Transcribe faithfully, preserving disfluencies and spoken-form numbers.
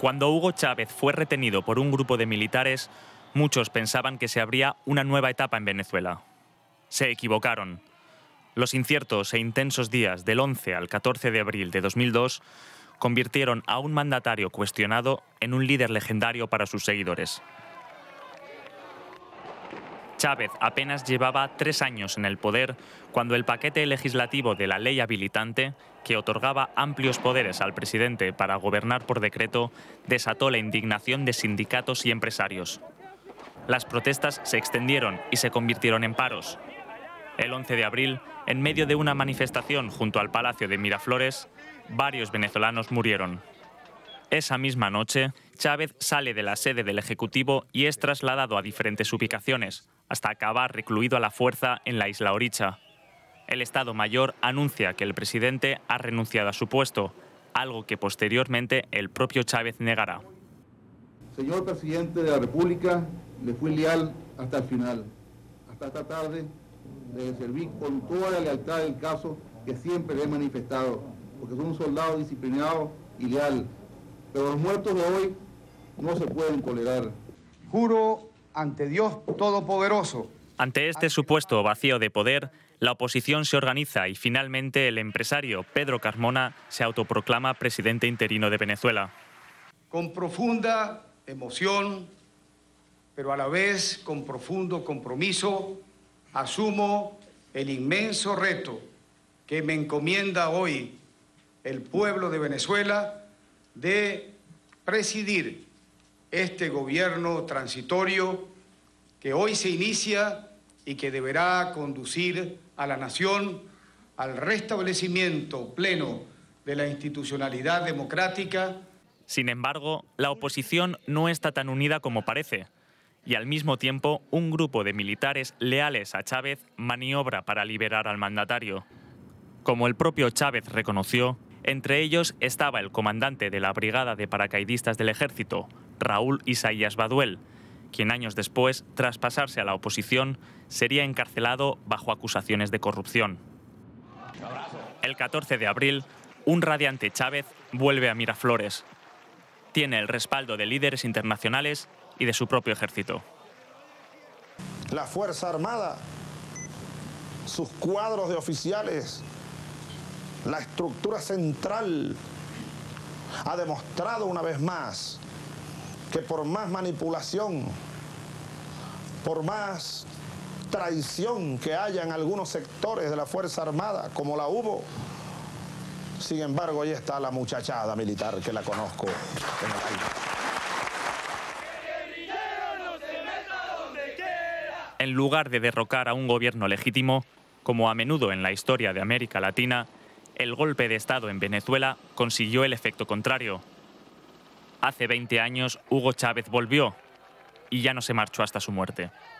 Cuando Hugo Chávez fue retenido por un grupo de militares, muchos pensaban que se abría una nueva etapa en Venezuela. Se equivocaron. Los inciertos e intensos días del once al catorce de abril de dos mil dos convirtieron a un mandatario cuestionado en un líder legendario para sus seguidores. Chávez apenas llevaba tres años en el poder cuando el paquete legislativo de la ley habilitante, que otorgaba amplios poderes al presidente para gobernar por decreto, desató la indignación de sindicatos y empresarios. Las protestas se extendieron y se convirtieron en paros. El once de abril, en medio de una manifestación junto al Palacio de Miraflores, varios venezolanos murieron. Esa misma noche, Chávez sale de la sede del Ejecutivo y es trasladado a diferentes ubicaciones, hasta acabar recluido a la fuerza en la isla Oricha. El Estado Mayor anuncia que el presidente ha renunciado a su puesto, algo que posteriormente el propio Chávez negará. Señor presidente de la República, le fui leal hasta el final. Hasta esta tarde le serví con toda la lealtad del caso que siempre le he manifestado, porque soy un soldado disciplinado y leal. Pero los muertos de hoy no se pueden tolerar. Juro ante Dios Todopoderoso. Ante este supuesto vacío de poder, la oposición se organiza y finalmente el empresario Pedro Carmona se autoproclama presidente interino de Venezuela. Con profunda emoción, pero a la vez con profundo compromiso, asumo el inmenso reto que me encomienda hoy el pueblo de Venezuela de presidir este gobierno transitorio que hoy se inicia y que deberá conducir a la nación al restablecimiento pleno de la institucionalidad democrática. Sin embargo, la oposición no está tan unida como parece, y al mismo tiempo un grupo de militares leales a Chávez maniobra para liberar al mandatario. Como el propio Chávez reconoció, entre ellos estaba el comandante de la Brigada de Paracaidistas del Ejército, Raúl Isaías Baduel, quien años después, tras pasarse a la oposición, sería encarcelado bajo acusaciones de corrupción. El catorce de abril, un radiante Chávez vuelve a Miraflores. Tiene el respaldo de líderes internacionales y de su propio ejército. La Fuerza Armada, sus cuadros de oficiales, la estructura central ha demostrado una vez más que por más manipulación, por más traición que haya en algunos sectores de la Fuerza Armada, como la hubo, sin embargo, ahí está la muchachada militar que la conozco en el aire. En lugar de derrocar a un gobierno legítimo, como a menudo en la historia de América Latina, el golpe de Estado en Venezuela consiguió el efecto contrario. Hace veinte años, Hugo Chávez volvió y ya no se marchó hasta su muerte.